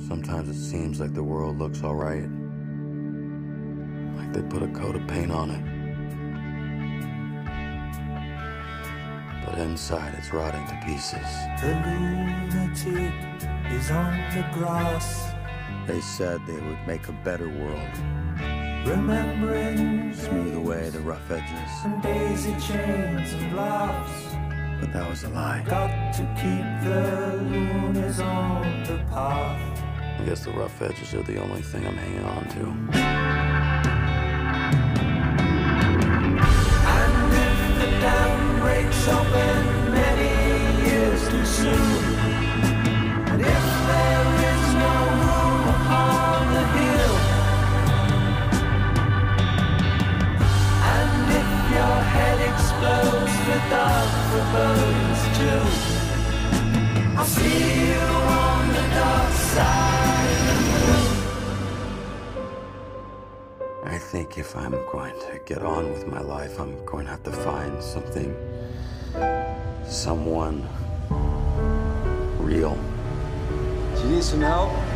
Sometimes it seems like the world looks all right. Like they put a coat of paint on it. But inside, it's rotting to pieces. The lunatic is on the grass. They said they would make a better world. Remembering Smooth away the rough edges. and daisy chains and laughs. But that was a lie. Got to keep the loonies on the path. I guess the rough edges are the only thing I'm hanging on to. And if the dam breaks open many years too soon, and if there is no room upon the hill, and if your head explodes with dark forebodings too, I'll see you on the dark side of the moon. I think if I'm going to get on with my life, I'm going to have to find something, someone real. Do you need some help?